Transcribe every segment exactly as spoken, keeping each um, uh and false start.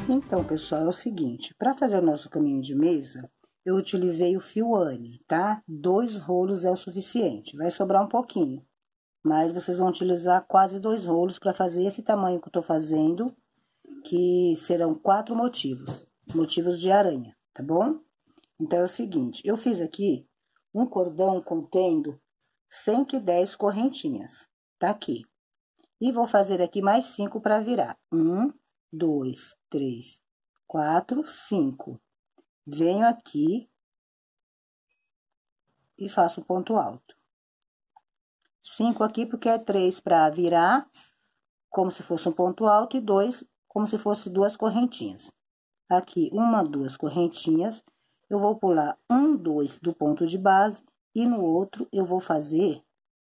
Então, pessoal, é o seguinte, para fazer o nosso caminho de mesa, eu utilizei o fio Anne, tá? Dois rolos é o suficiente, vai sobrar um pouquinho, mas vocês vão utilizar quase dois rolos para fazer esse tamanho que eu tô fazendo, que serão quatro motivos, motivos de aranha, tá bom? Então, é o seguinte, eu fiz aqui um cordão contendo cento e dez correntinhas, tá aqui. E vou fazer aqui mais cinco para virar. Um, dois, três, quatro, cinco. Venho aqui e faço um ponto alto. Cinco aqui, porque é três para virar, como se fosse um ponto alto, e dois, como se fosse duas correntinhas. Aqui, uma, duas correntinhas, eu vou pular um, dois do ponto de base, e no outro eu vou fazer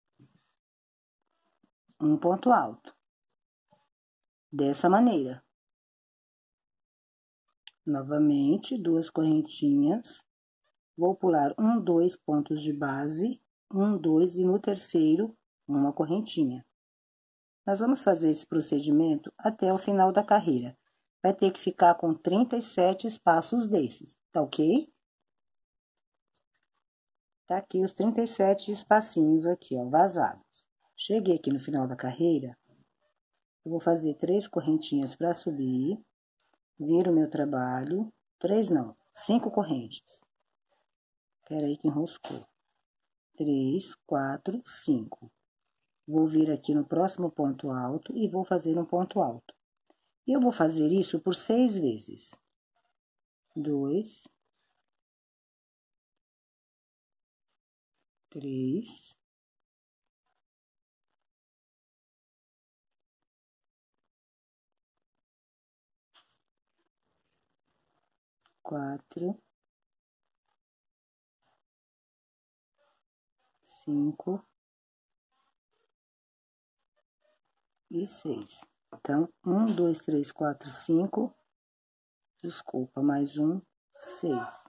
um ponto alto. Dessa maneira. Novamente, duas correntinhas. Vou pular um, dois pontos de base, um, dois, e no terceiro, uma correntinha. Nós vamos fazer esse procedimento até o final da carreira. Vai ter que ficar com trinta e sete espaços desses, tá ok? Tá aqui os trinta e sete espacinhos aqui, ó, vazados. Cheguei aqui no final da carreira, eu vou fazer três correntinhas para subir, viro o meu trabalho, três não, cinco correntes. Espera aí que enroscou. Três, quatro, cinco. Vou vir aqui no próximo ponto alto e vou fazer um ponto alto. E eu vou fazer isso por seis vezes. Dois. Três. Quatro. Cinco. E seis. Então, um, dois, três, quatro, cinco. Desculpa, mais um, seis.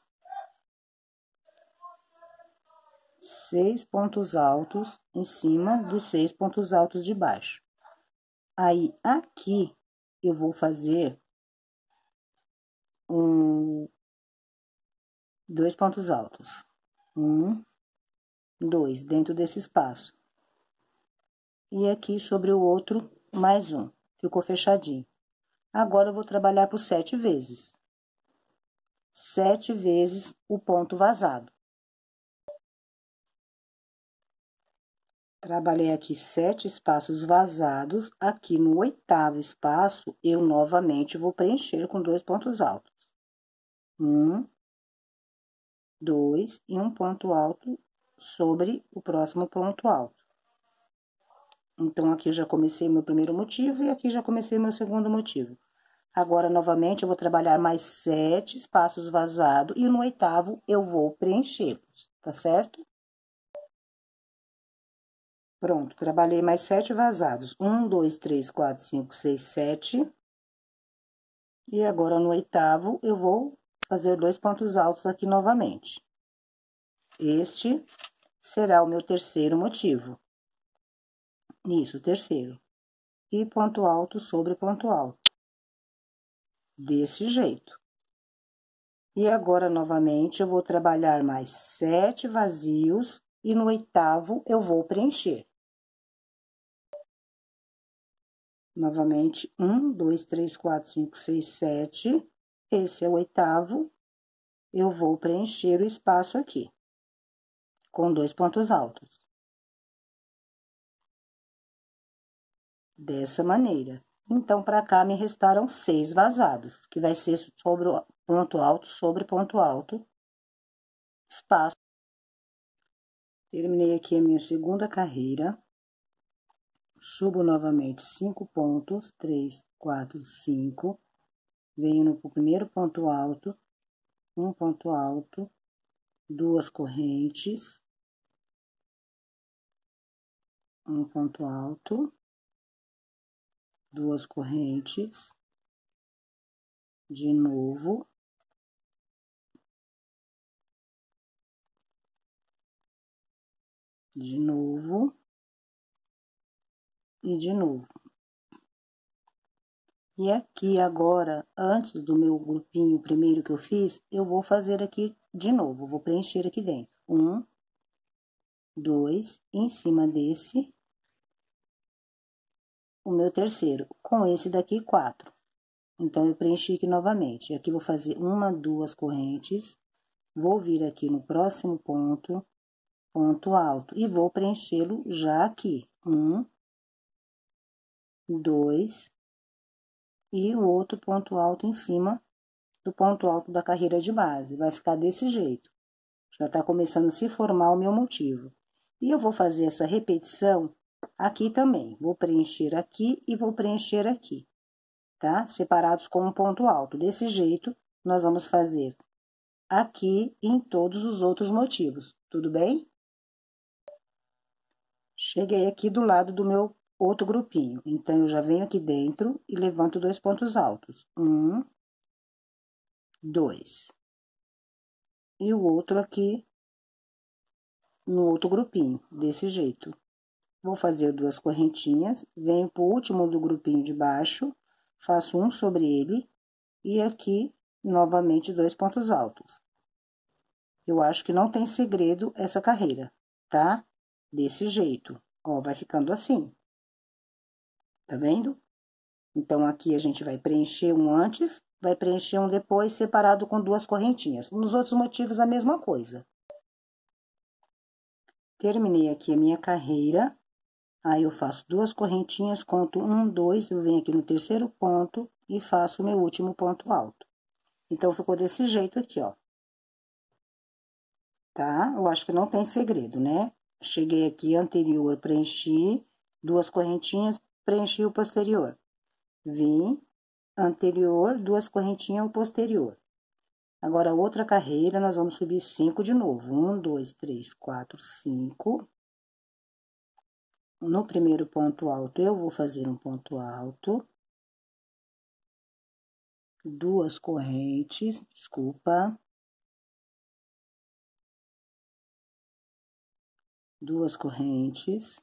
Seis pontos altos em cima dos seis pontos altos de baixo. Aí, aqui, eu vou fazer um, dois pontos altos. Um, dois, dentro desse espaço. E aqui sobre o outro, mais um. Ficou fechadinho. Agora, eu vou trabalhar por sete vezes. Sete vezes o ponto vazado. Trabalhei aqui sete espaços vazados. Aqui no oitavo espaço, eu novamente vou preencher com dois pontos altos. Um, dois e um ponto alto sobre o próximo ponto alto. Então, aqui eu já comecei meu primeiro motivo e aqui já comecei meu segundo motivo. Agora, novamente, eu vou trabalhar mais sete espaços vazados e no oitavo eu vou preenchê-los, tá certo? Pronto, trabalhei mais sete vazados. Um, dois, três, quatro, cinco, seis, sete. E agora, no oitavo, eu vou fazer dois pontos altos aqui novamente. Este será o meu terceiro motivo. Isso, terceiro. E ponto alto sobre ponto alto. Desse jeito. E agora, novamente, eu vou trabalhar mais sete vazios e no oitavo eu vou preencher. Novamente, um, dois, três, quatro, cinco, seis, sete. Esse é o oitavo. Eu vou preencher o espaço aqui, com dois pontos altos. Dessa maneira. Então, para cá, me restaram seis vazados, que vai ser sobre o ponto alto, sobre ponto alto, espaço. Terminei aqui a minha segunda carreira. Subo novamente cinco pontos, três, quatro, cinco. Venho no primeiro ponto alto, um ponto alto, duas correntes, um ponto alto, duas correntes, de novo. De novo. E de novo. E aqui agora, antes do meu grupinho primeiro que eu fiz, eu vou fazer aqui de novo, vou preencher aqui dentro. Um, dois, em cima desse, o meu terceiro. Com esse daqui, quatro. Então, eu preenchi aqui novamente. Aqui, vou fazer uma, duas correntes, vou vir aqui no próximo ponto, ponto alto, e vou preenchê-lo já aqui. Um, dois, e o outro ponto alto em cima do ponto alto da carreira de base. Vai ficar desse jeito. Já tá começando a se formar o meu motivo. E eu vou fazer essa repetição aqui também. Vou preencher aqui e vou preencher aqui, tá? Separados com um ponto alto. Desse jeito, nós vamos fazer aqui e em todos os outros motivos, tudo bem? Cheguei aqui do lado do meu outro grupinho. Então, eu já venho aqui dentro e levanto dois pontos altos. Um, dois. E o outro aqui no outro grupinho, desse jeito. Vou fazer duas correntinhas, venho pro último do grupinho de baixo, faço um sobre ele, e aqui, novamente, dois pontos altos. Eu acho que não tem segredo essa carreira, tá? Desse jeito, ó, vai ficando assim. Tá vendo? Então, aqui a gente vai preencher um antes, vai preencher um depois, separado com duas correntinhas. Nos outros motivos, a mesma coisa. Terminei aqui a minha carreira, aí eu faço duas correntinhas, conto um, dois, eu venho aqui no terceiro ponto e faço o meu último ponto alto. Então, ficou desse jeito aqui, ó. Tá? Eu acho que não tem segredo, né? Cheguei aqui anterior, preenchi, duas correntinhas, preenchi o posterior. Vim, anterior, duas correntinhas, o posterior. Agora, outra carreira, nós vamos subir cinco de novo. Um, dois, três, quatro, cinco. No primeiro ponto alto, eu vou fazer um ponto alto. Duas correntes, desculpa. Duas correntes.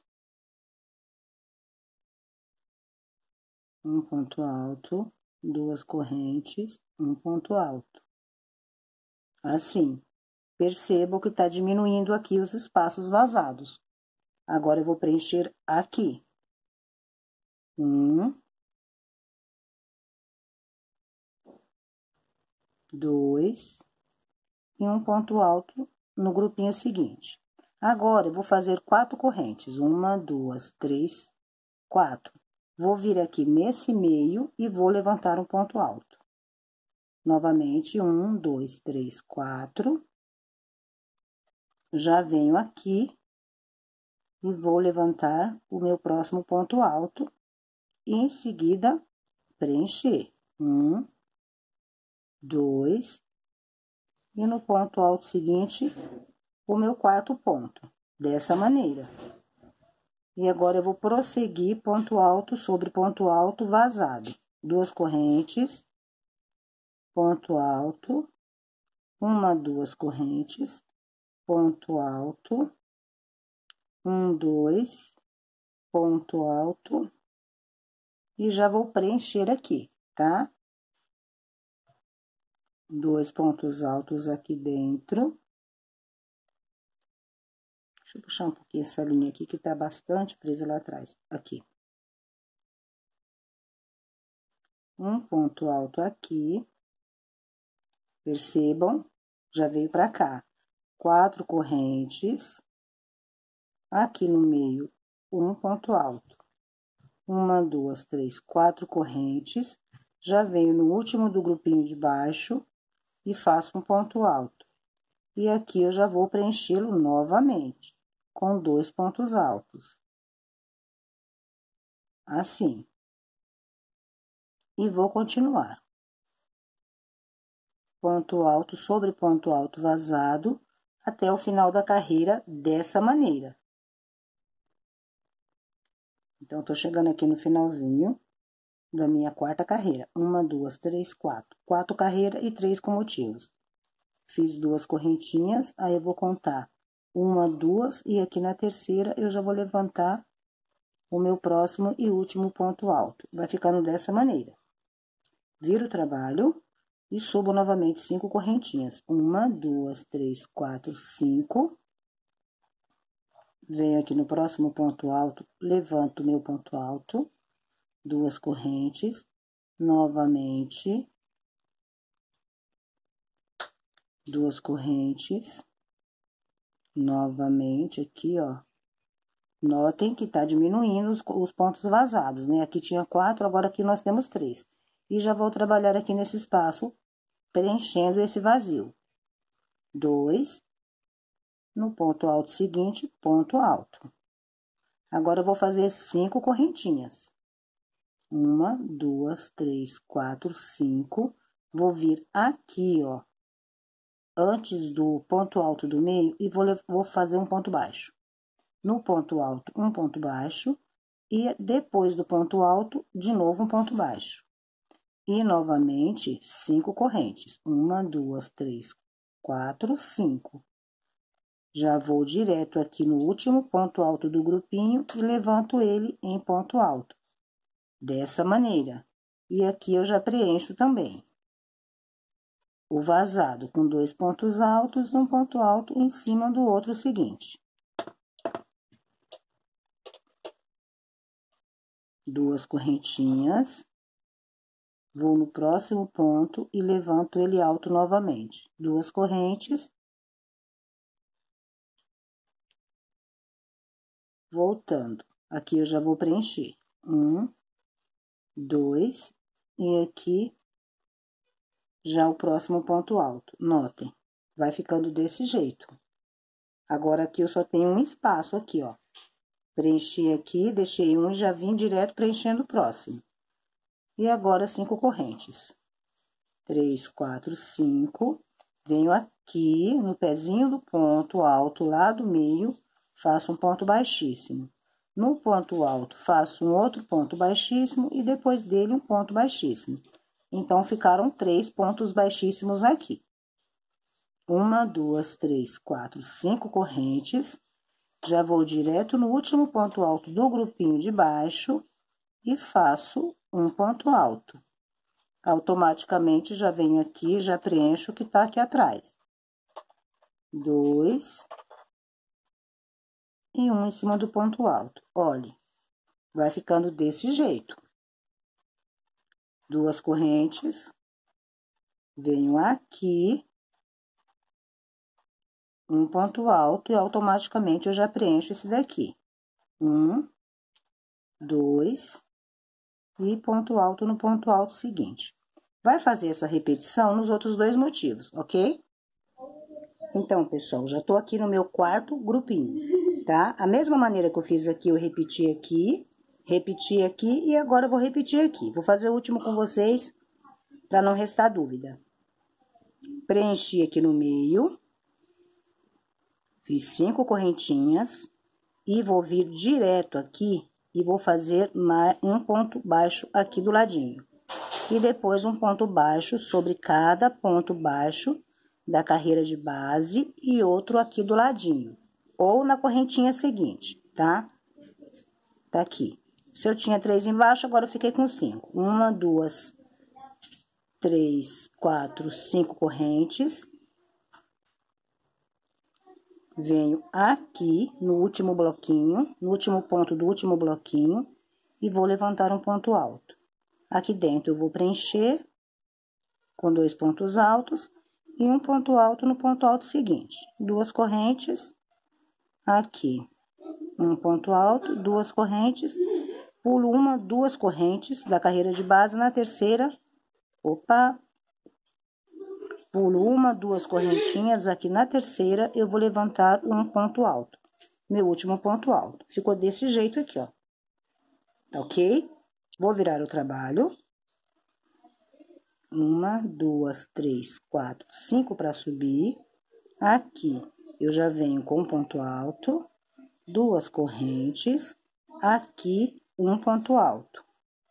Um ponto alto, duas correntes, um ponto alto. Assim, percebo que tá diminuindo aqui os espaços vazados. Agora, eu vou preencher aqui. Um, dois, e um ponto alto no grupinho seguinte. Agora, eu vou fazer quatro correntes. Uma, duas, três, quatro. Vou vir aqui nesse meio e vou levantar um ponto alto. Novamente, um, dois, três, quatro. Já venho aqui e vou levantar o meu próximo ponto alto e em seguida preencher. Um, dois, e no ponto alto seguinte, o meu quarto ponto, dessa maneira. E agora, eu vou prosseguir ponto alto sobre ponto alto vazado. Duas correntes, ponto alto, uma, duas correntes, ponto alto, um, dois, ponto alto, e já vou preencher aqui, tá? Dois pontos altos aqui dentro. Deixa eu puxar um pouquinho essa linha aqui, que tá bastante presa lá atrás. Aqui. Um ponto alto aqui. Percebam, já veio pra cá. Quatro correntes. Aqui no meio, um ponto alto. Uma, duas, três, quatro correntes. Já venho no último do grupinho de baixo e faço um ponto alto. E aqui eu já vou preenchê-lo novamente, com dois pontos altos. Assim. E vou continuar. Ponto alto sobre ponto alto vazado, até o final da carreira, dessa maneira. Então, tô chegando aqui no finalzinho da minha quarta carreira. Uma, duas, três, quatro. Quatro carreiras e três com motivos. Fiz duas correntinhas, aí eu vou contar uma, duas, e aqui na terceira eu já vou levantar o meu próximo e último ponto alto. Vai ficando dessa maneira. viro o trabalho e subo novamente cinco correntinhas. Uma, duas, três, quatro, cinco. Venho aqui no próximo ponto alto, levanto o meu ponto alto, duas correntes, novamente, duas correntes, novamente aqui, ó. Notem que tá diminuindo os, os pontos vazados, né? Aqui tinha quatro, agora aqui nós temos três. E já vou trabalhar aqui nesse espaço, preenchendo esse vazio. Dois. No ponto alto seguinte, ponto alto. Agora, eu vou fazer cinco correntinhas. Uma, duas, três, quatro, cinco. Vou vir aqui, ó, antes do ponto alto do meio e vou, vou fazer um ponto baixo. No ponto alto, um ponto baixo. E depois do ponto alto, de novo um ponto baixo. E, novamente, cinco correntes. Uma, duas, três, quatro, cinco. Já vou direto aqui no último ponto alto do grupinho e levanto ele em ponto alto. Dessa maneira. E aqui eu já preencho também o vazado com dois pontos altos e um ponto alto em cima do outro seguinte. Duas correntinhas. Vou no próximo ponto e levanto ele alto novamente. Duas correntes. Voltando. Aqui eu já vou preencher. Um, dois, e aqui já o próximo ponto alto. Notem, vai ficando desse jeito. Agora, aqui eu só tenho um espaço aqui, ó. Preenchi aqui, deixei um e já vim direto preenchendo o próximo. E agora, cinco correntes. Três, quatro, cinco. Venho aqui no pezinho do ponto alto, lá do meio, faço um ponto baixíssimo. No ponto alto, faço um outro ponto baixíssimo e depois dele um ponto baixíssimo. Então, ficaram três pontos baixíssimos aqui. Uma, duas, três, quatro, cinco correntes. Já vou direto no último ponto alto do grupinho de baixo e faço um ponto alto. Automaticamente, já venho aqui, já preencho o que tá aqui atrás. Dois. E um em cima do ponto alto. Olhe, vai ficando desse jeito. Duas correntes. Venho aqui. Um ponto alto e automaticamente eu já preencho esse daqui. Um, dois, e ponto alto no ponto alto seguinte. Vai fazer essa repetição nos outros dois motivos, ok? Então, pessoal, já tô aqui no meu quarto grupinho, tá? A mesma maneira que eu fiz aqui, eu repeti aqui, repeti aqui e agora eu vou repetir aqui. Vou fazer o último com vocês para não restar dúvida. Preenchi aqui no meio. Fiz cinco correntinhas e vou vir direto aqui e vou fazer mais um ponto baixo aqui do ladinho. E depois um ponto baixo sobre cada ponto baixo da carreira de base e outro aqui do ladinho. Ou na correntinha seguinte, tá? Tá aqui. Se eu tinha três embaixo, agora eu fiquei com cinco. Uma, duas, três, quatro, cinco correntes. Venho aqui no último bloquinho, no último ponto do último bloquinho, e vou levantar um ponto alto. Aqui dentro eu vou preencher com dois pontos altos e um ponto alto no ponto alto seguinte. Duas correntes, aqui, um ponto alto, duas correntes, pulo uma, duas correntes da carreira de base, na terceira, opa, pulo uma, duas correntinhas, aqui na terceira, eu vou levantar um ponto alto. Meu último ponto alto. Ficou desse jeito aqui, ó. Tá ok? Vou virar o trabalho. Uma, duas, três, quatro, cinco para subir. Aqui, eu já venho com um ponto alto, duas correntes. Aqui, um ponto alto.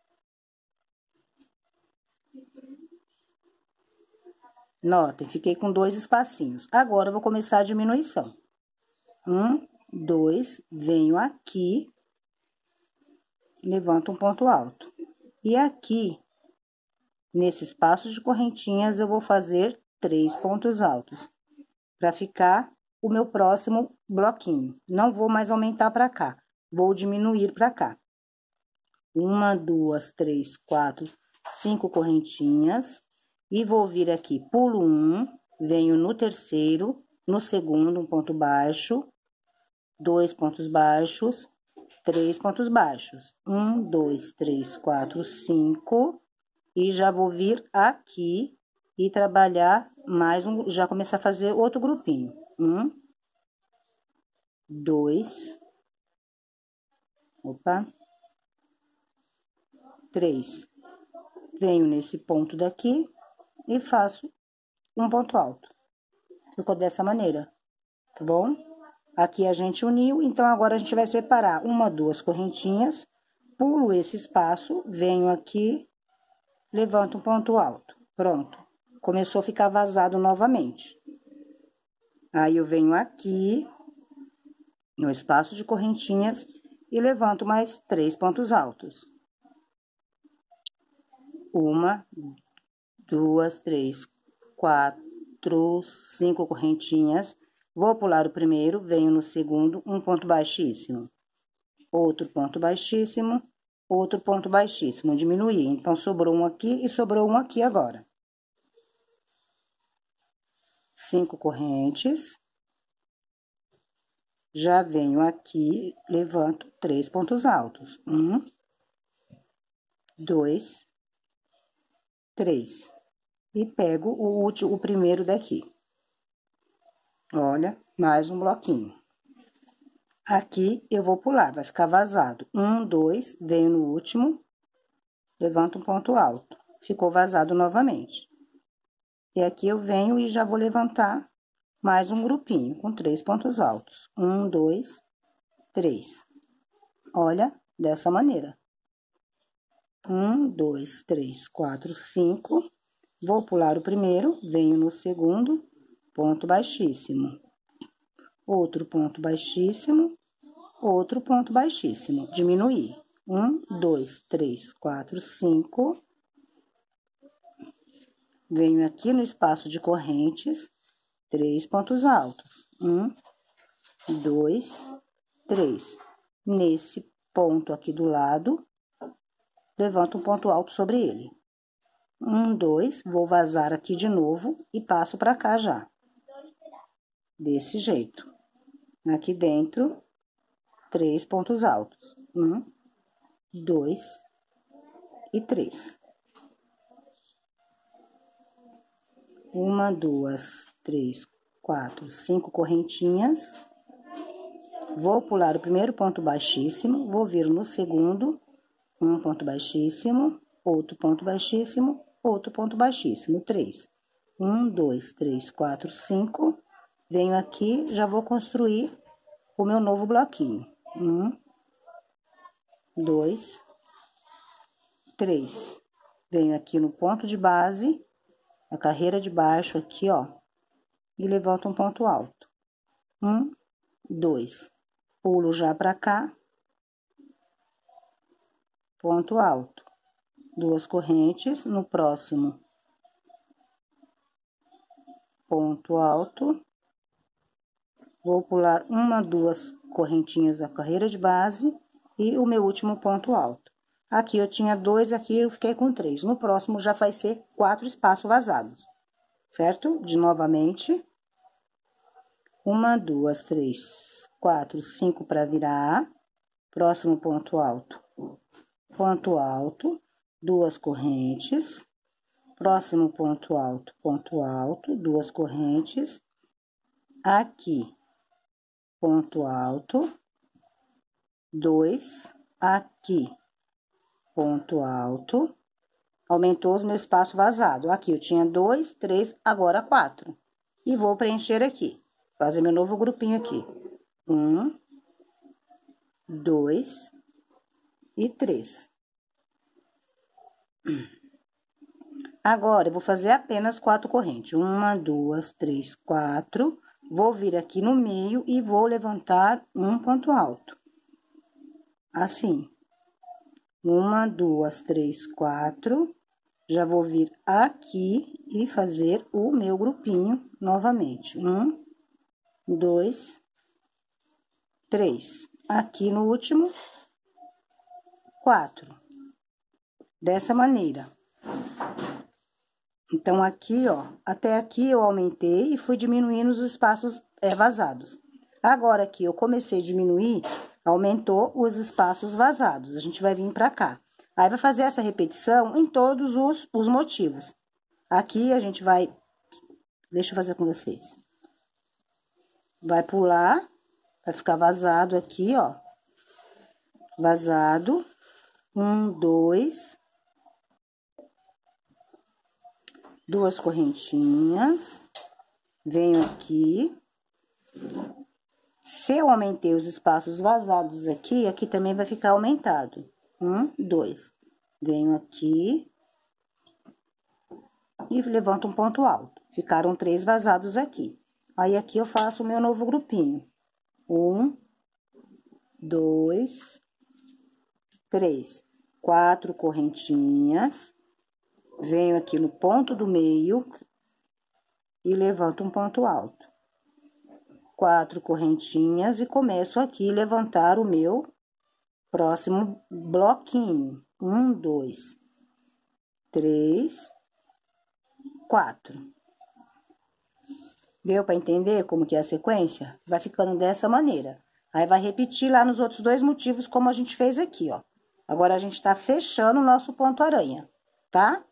Notem, fiquei com dois espacinhos. Agora, eu vou começar a diminuição. Um, dois, venho aqui, levanto um ponto alto. E aqui, Nesse espaço de correntinhas, eu vou fazer três pontos altos, para ficar o meu próximo bloquinho. Não vou mais aumentar para cá, vou diminuir para cá. Uma, duas, três, quatro, cinco correntinhas. E vou vir aqui, pulo um, venho no terceiro, no segundo, um ponto baixo, dois pontos baixos, três pontos baixos. Um, dois, três, quatro, cinco. E já vou vir aqui e trabalhar mais um, já começar a fazer outro grupinho. Um, dois, opa, três. Venho nesse ponto daqui e faço um ponto alto. Ficou dessa maneira, tá bom? Aqui a gente uniu, então agora a gente vai separar uma, duas correntinhas, pulo esse espaço, venho aqui, levanto um ponto alto. Pronto. Começou a ficar vazado novamente. Aí, eu venho aqui, no espaço de correntinhas, e levanto mais três pontos altos. Uma, duas, três, quatro, cinco correntinhas. Vou pular o primeiro, venho no segundo, um ponto baixíssimo. Outro ponto baixíssimo, outro ponto baixíssimo, diminuí. Então, sobrou um aqui e sobrou um aqui agora. Cinco correntes. Já venho aqui, levanto três pontos altos. Um, dois, três. E pego o último, o primeiro daqui. Olha, mais um bloquinho. Aqui eu vou pular, vai ficar vazado. Um, dois, venho no último, levanto um ponto alto. Ficou vazado novamente. E aqui eu venho e já vou levantar mais um grupinho com três pontos altos. Um, dois, três. Olha, dessa maneira. Um, dois, três, quatro, cinco. Vou pular o primeiro, venho no segundo, ponto baixíssimo. Outro ponto baixíssimo, outro ponto baixíssimo. Diminuir. Um, dois, três, quatro, cinco. Venho aqui no espaço de correntes, três pontos altos. Um, dois, três. Nesse ponto aqui do lado, levanto um ponto alto sobre ele. Um, dois, vou vazar aqui de novo e passo para cá já. Desse jeito. Aqui dentro, três pontos altos. Um, dois e três. Uma, duas, três, quatro, cinco correntinhas. Vou pular o primeiro ponto baixíssimo, vou vir no segundo, um ponto baixíssimo, outro ponto baixíssimo, outro ponto baixíssimo, três. Um, dois, três, quatro, cinco. Venho aqui, já vou construir o meu novo bloquinho. Um, dois, três. Venho aqui no ponto de base, a carreira de baixo aqui, ó, e levanto um ponto alto. Um, dois. Pulo já pra cá, ponto alto. Duas correntes, no próximo, ponto alto. Vou pular uma, duas correntinhas da carreira de base e o meu último ponto alto. Aqui eu tinha dois, aqui eu fiquei com três. No próximo já vai ser quatro espaços vazados, certo? De novamente. Uma, duas, três, quatro, cinco para virar. Próximo ponto alto. Ponto alto, duas correntes. Próximo ponto alto, ponto alto, duas correntes. Aqui, ponto alto, dois, aqui, ponto alto, aumentou os meus espaços vazados. Aqui eu tinha dois, três, agora quatro. E vou preencher aqui, fazer meu novo grupinho aqui. Um, dois e três. Agora, eu vou fazer apenas quatro correntes. Uma, duas, três, quatro. Vou vir aqui no meio e vou levantar um ponto alto. Assim. Uma, duas, três, quatro. Já vou vir aqui e fazer o meu grupinho novamente. Um, dois, três. Aqui no último, quatro. Dessa maneira. Então, aqui, ó, até aqui eu aumentei e fui diminuindo os espaços é, vazados. Agora, aqui, eu comecei a diminuir, aumentou os espaços vazados. A gente vai vir pra cá. Aí, vai fazer essa repetição em todos os, os motivos. Aqui, a gente vai... Deixa eu fazer com vocês. Vai pular, vai ficar vazado aqui, ó. Vazado. Um, dois... Duas correntinhas, venho aqui. Se eu aumentei os espaços vazados aqui, aqui também vai ficar aumentado. Um, dois. Venho aqui e levanto um ponto alto. Ficaram três vazados aqui. Aí, aqui eu faço o meu novo grupinho. Um, dois, três. Quatro correntinhas. Venho aqui no ponto do meio e levanto um ponto alto. Quatro correntinhas e começo aqui a levantar o meu próximo bloquinho. Um, dois, três, quatro. Deu para entender como que é a sequência? Vai ficando dessa maneira. Aí, vai repetir lá nos outros dois motivos, como a gente fez aqui, ó. Agora, a gente tá fechando o nosso ponto aranha, tá?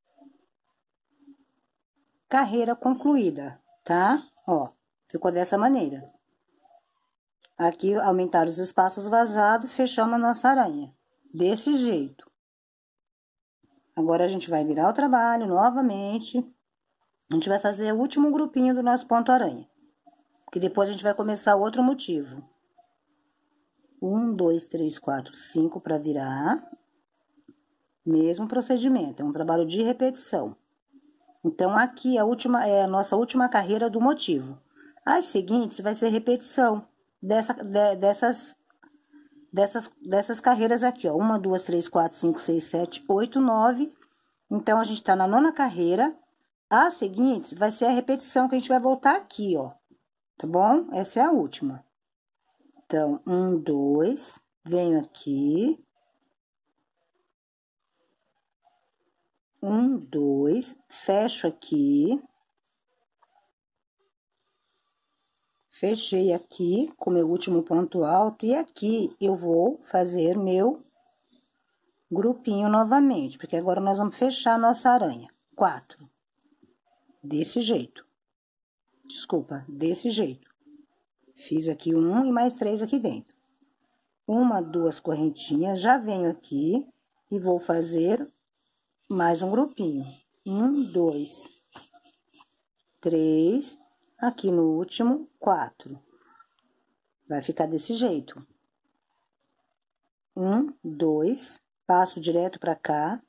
Carreira concluída, tá? Ó, ficou dessa maneira. Aqui, aumentar os espaços vazados, fechamos a nossa aranha. Desse jeito. Agora, a gente vai virar o trabalho novamente. A gente vai fazer o último grupinho do nosso ponto aranha. Que depois a gente vai começar o outro motivo. Um, dois, três, quatro, cinco para virar. Mesmo procedimento, é um trabalho de repetição. Então, aqui a última, é a nossa última carreira do motivo. As seguintes vai ser repetição dessa, de, dessas, dessas, dessas carreiras aqui, ó. Uma, duas, três, quatro, cinco, seis, sete, oito, nove. Então, a gente tá na nona carreira. As seguintes vai ser a repetição que a gente vai voltar aqui, ó. Tá bom? Essa é a última. Então, um, dois, venho aqui. Um, dois, fecho aqui. Fechei aqui com meu último ponto alto. E aqui eu vou fazer meu grupinho novamente, porque agora nós vamos fechar a nossa aranha. Quatro. Desse jeito. Desculpa, desse jeito. Fiz aqui um e mais três aqui dentro. Uma, duas correntinhas, já venho aqui e vou fazer mais um grupinho. Um, dois, três, aqui no último, quatro. Vai ficar desse jeito. Um, dois, passo direto pra cá.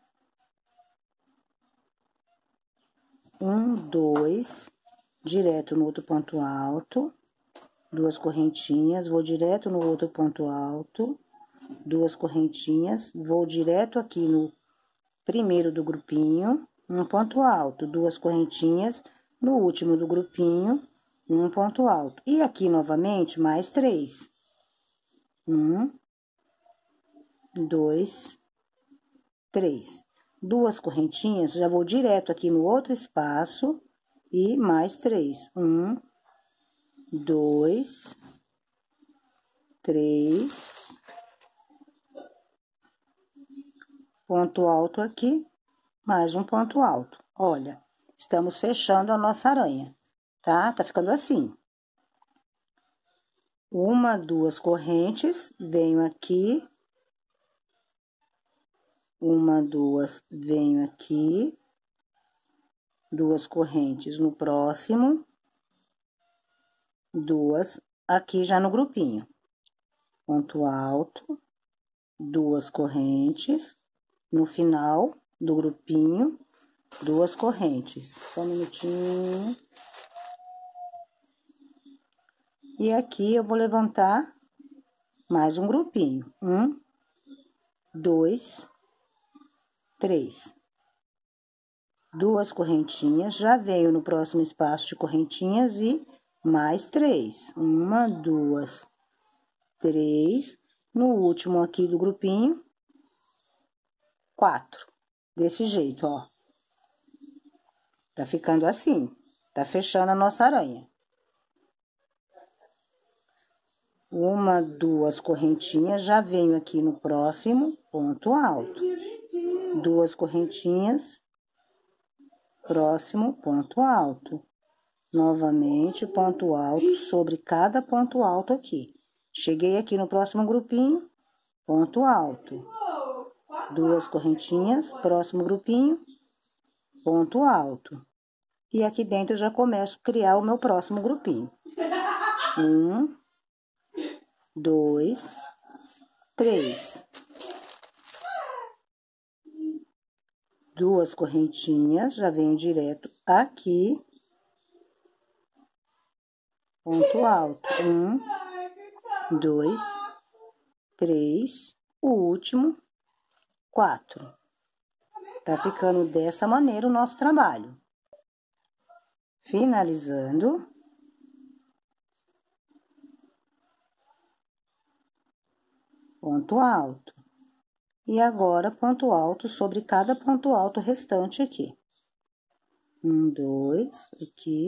Um, dois, direto no outro ponto alto. Duas correntinhas, vou direto no outro ponto alto. Duas correntinhas, vou direto aqui no primeiro do grupinho, um ponto alto, duas correntinhas, no último do grupinho, um ponto alto. E aqui, novamente, mais três. Um, dois, três. Duas correntinhas, já vou direto aqui no outro espaço e mais três. Um, dois, três. Ponto alto aqui, mais um ponto alto. Olha, estamos fechando a nossa aranha, tá? Tá ficando assim. Uma, duas correntes, venho aqui. Uma, duas, venho aqui. Duas correntes no próximo. Duas aqui já no grupinho. Ponto alto, duas correntes. No final do grupinho, duas correntes. Só um minutinho. E aqui eu vou levantar mais um grupinho. Um, dois, três. duas correntinhas, já venho no próximo espaço de correntinhas e mais três. Uma, duas, três. No último aqui do grupinho, quatro. Desse jeito, ó. Tá ficando assim. Tá fechando a nossa aranha. Uma, duas correntinhas, já venho aqui no próximo ponto alto. Duas correntinhas, próximo ponto alto. Novamente, ponto alto sobre cada ponto alto aqui. Cheguei aqui no próximo grupinho, ponto alto. Duas correntinhas, próximo grupinho, ponto alto. E aqui dentro eu já começo a criar o meu próximo grupinho. Um, dois, três. Duas correntinhas, já venho direto aqui. Ponto alto. Um, dois, três. O último, quatro. Tá ficando dessa maneira o nosso trabalho. Finalizando. Ponto alto. E agora, ponto alto sobre cada ponto alto restante aqui. Um, dois, aqui.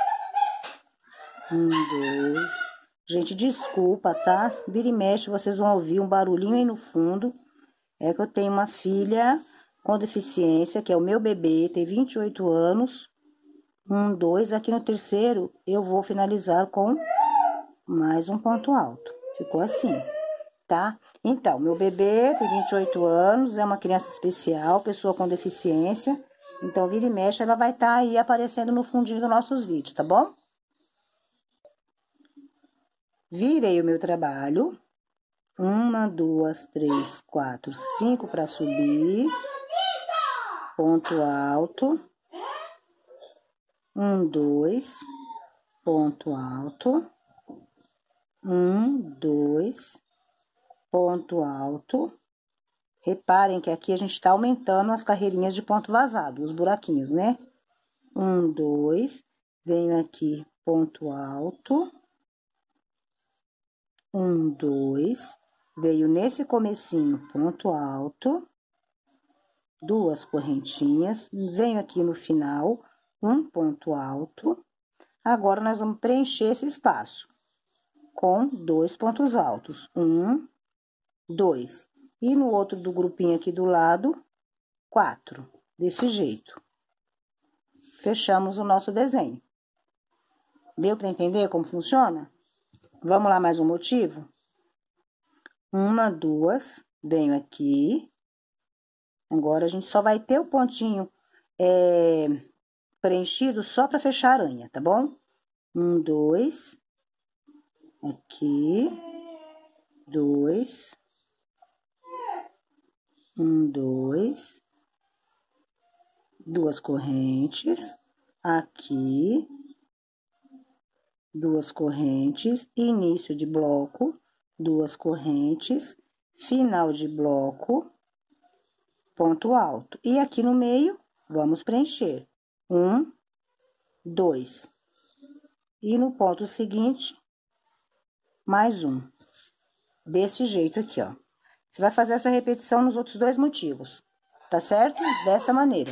Um, dois. Gente, desculpa, tá? Vira e mexe, vocês vão ouvir um barulhinho aí no fundo. É que eu tenho uma filha com deficiência, que é o meu bebê, tem vinte e oito anos. Um, dois. Aqui no terceiro, eu vou finalizar com mais um ponto alto. Ficou assim, tá? Então, meu bebê tem vinte e oito anos, é uma criança especial, pessoa com deficiência. Então, vira e mexe, ela vai estar aí aparecendo no fundinho dos nossos vídeos, tá bom? Virei o meu trabalho. Uma, duas, três, quatro, cinco para subir. Ponto alto. Um, dois. Ponto alto. Um, dois. Ponto alto. Reparem que aqui a gente tá aumentando as carreirinhas de ponto vazado, os buraquinhos, né? Um, dois. Venho aqui, ponto alto. Um, dois. Veio nesse comecinho, ponto alto. Duas correntinhas. Venho aqui no final, um ponto alto. Agora, nós vamos preencher esse espaço com dois pontos altos. Um, dois. E no outro do grupinho aqui do lado, quatro. Desse jeito. Fechamos o nosso desenho. Deu para entender como funciona? Vamos lá, mais um motivo? Uma, duas, venho aqui. Agora, a gente só vai ter o pontinho é, preenchido só para fechar a aranha, tá bom? Um, dois. Aqui. Dois. Um, dois. Duas correntes. Aqui. Duas correntes. Início de bloco. Duas correntes. Final de bloco. Ponto alto. E aqui no meio, vamos preencher. Um, dois. E no ponto seguinte, mais um. Desse jeito aqui, ó. Você vai fazer essa repetição nos outros dois motivos, tá certo? Dessa maneira.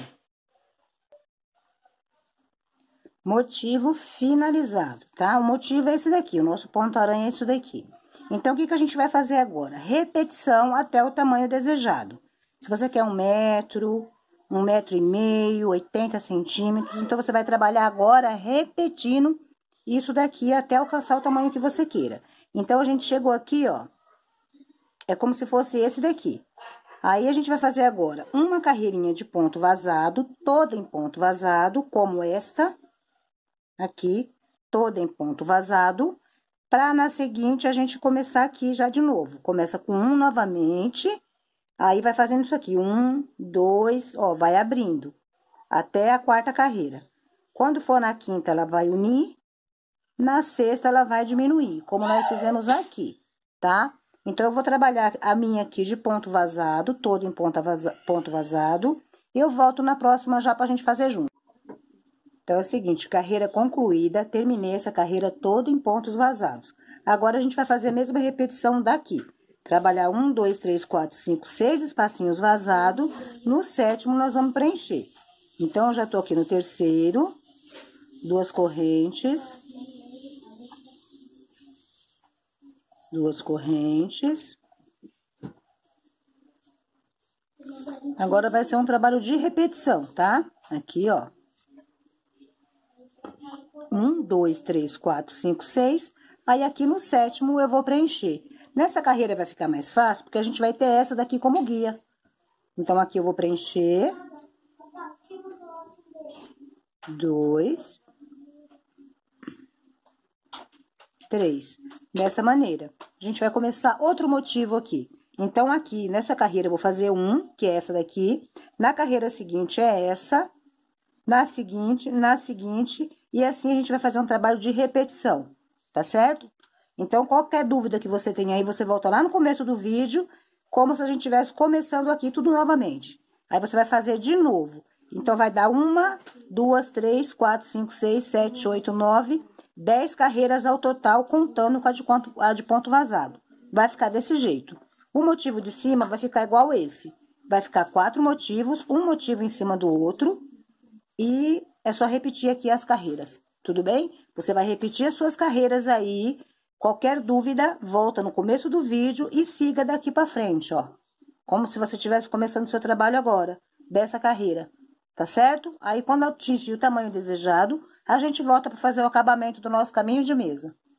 Motivo finalizado, tá? O motivo é esse daqui, o nosso ponto aranha é isso daqui. Então, o que que a gente vai fazer agora? Repetição até o tamanho desejado. Se você quer um metro, um metro e meio, oitenta centímetros, então você vai trabalhar agora repetindo isso daqui até alcançar o tamanho que você queira. Então, a gente chegou aqui, ó, é como se fosse esse daqui. Aí, a gente vai fazer agora uma carreirinha de ponto vazado, toda em ponto vazado, como esta aqui, toda em ponto vazado, para na seguinte a gente começar aqui já de novo. Começa com um novamente. Aí, vai fazendo isso aqui, um, dois, ó, vai abrindo, até a quarta carreira. Quando for na quinta, ela vai unir, na sexta, ela vai diminuir, como nós fizemos aqui, tá? Então, eu vou trabalhar a minha aqui de ponto vazado, todo em ponto vazado, Eu volto na próxima já pra gente fazer junto. Então, é o seguinte, carreira concluída, terminei essa carreira toda em pontos vazados. Agora, a gente vai fazer a mesma repetição daqui. Trabalhar um, dois, três, quatro, cinco, seis espacinhos vazados. No sétimo, nós vamos preencher. Então, eu já tô aqui no terceiro, duas correntes. Duas correntes. Agora, vai ser um trabalho de repetição, tá? Aqui, ó. Um, dois, três, quatro, cinco, seis. Aí, aqui no sétimo, eu vou preencher. Nessa carreira vai ficar mais fácil, porque a gente vai ter essa daqui como guia. Então, aqui eu vou preencher. Dois. Três. Dessa maneira. A gente vai começar outro motivo aqui. Então, aqui, nessa carreira, eu vou fazer um, que é essa daqui. Na carreira seguinte, é essa. Na seguinte, na seguinte... E assim, a gente vai fazer um trabalho de repetição, tá certo? Então, qualquer dúvida que você tenha aí, você volta lá no começo do vídeo, como se a gente estivesse começando aqui tudo novamente. Aí, você vai fazer de novo. Então, vai dar uma, duas, três, quatro, cinco, seis, sete, oito, nove, dez carreiras ao total, contando com a de ponto, a de ponto vazado. Vai ficar desse jeito. O motivo de cima vai ficar igual esse. Vai ficar quatro motivos, um motivo em cima do outro, e... é só repetir aqui as carreiras, tudo bem? Você vai repetir as suas carreiras aí. Qualquer dúvida, volta no começo do vídeo e siga daqui pra frente, ó. Como se você estivesse começando o seu trabalho agora, dessa carreira, tá certo? Aí, quando atingir o tamanho desejado, a gente volta para fazer o acabamento do nosso caminho de mesa.